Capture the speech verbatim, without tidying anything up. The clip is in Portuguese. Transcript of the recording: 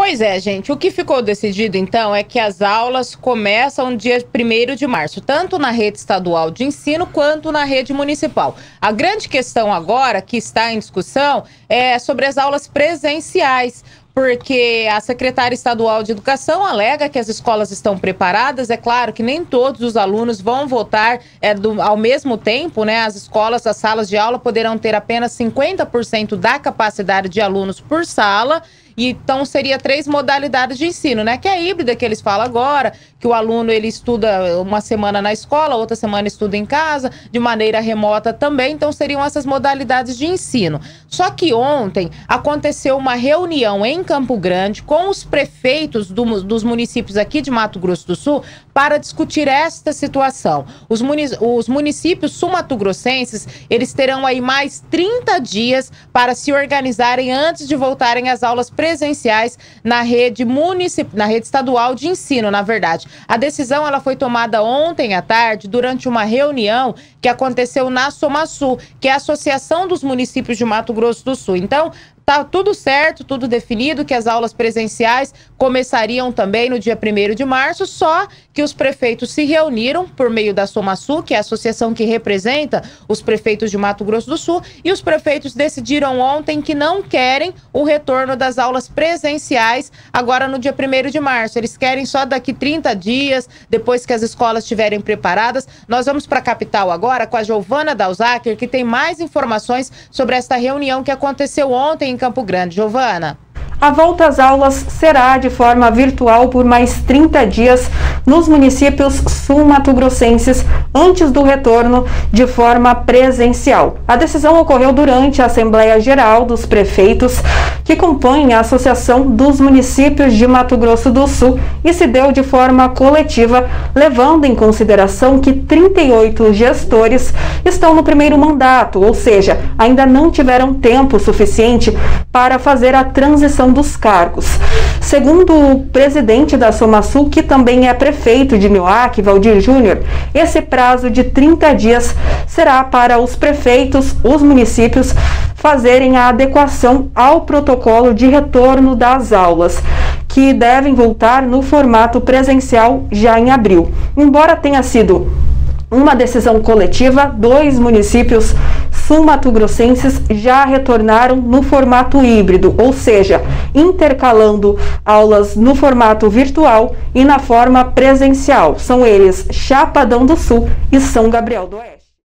Pois é, gente, o que ficou decidido então é que as aulas começam dia primeiro de março, tanto na rede estadual de ensino quanto na rede municipal. A grande questão agora que está em discussão é sobre as aulas presenciais, porque a secretária estadual de Educação alega que as escolas estão preparadas. É claro que nem todos os alunos vão voltar é, do, ao mesmo tempo, né? As escolas, as salas de aula poderão ter apenas cinquenta por cento da capacidade de alunos por sala. E então seria três modalidades de ensino, né? Que é a híbrida que eles falam agora, que o aluno ele estuda uma semana na escola, outra semana estuda em casa, de maneira remota também. Então seriam essas modalidades de ensino. Só que ontem aconteceu uma reunião em Campo Grande com os prefeitos do, dos municípios aqui de Mato Grosso do Sul para discutir esta situação. Os, munic os municípios sul-mato-grossenses, eles terão aí mais trinta dias para se organizarem antes de voltarem às aulas presenciais na rede municipal, na rede estadual de ensino, na verdade. A decisão ela foi tomada ontem à tarde durante uma reunião que aconteceu na SOMASU, que é a Associação dos Municípios de Mato Grosso do Sul. Então, tá tudo certo, tudo definido, que as aulas presenciais começariam também no dia primeiro de março, só que os prefeitos se reuniram por meio da SOMASU, que é a associação que representa os prefeitos de Mato Grosso do Sul, e os prefeitos decidiram ontem que não querem o retorno das aulas presenciais agora no dia primeiro de março. Eles querem só daqui trinta dias, depois que as escolas estiverem preparadas. Nós vamos para a capital agora com a Giovana Dalzacker, que tem mais informações sobre esta reunião que aconteceu ontem em Campo Grande. Giovana. A volta às aulas será de forma virtual por mais trinta dias nos municípios sul-mato-grossenses antes do retorno de forma presencial. A decisão ocorreu durante a Assembleia Geral dos Prefeitos, que compõe a Associação dos Municípios de Mato Grosso do Sul, e se deu de forma coletiva, levando em consideração que trinta e oito gestores estão no primeiro mandato, ou seja, ainda não tiveram tempo suficiente para fazer a transição dos cargos. Segundo o presidente da SOMASU, que também é prefeito de Nioaque, Valdir Júnior, esse prazo de trinta dias será para os prefeitos, os municípios, fazerem a adequação ao protocolo de retorno das aulas, que devem voltar no formato presencial já em abril. Embora tenha sido uma decisão coletiva, dois municípios sul-mato-grossenses já retornaram no formato híbrido, ou seja, intercalando aulas no formato virtual e na forma presencial. São eles Chapadão do Sul e São Gabriel do Oeste.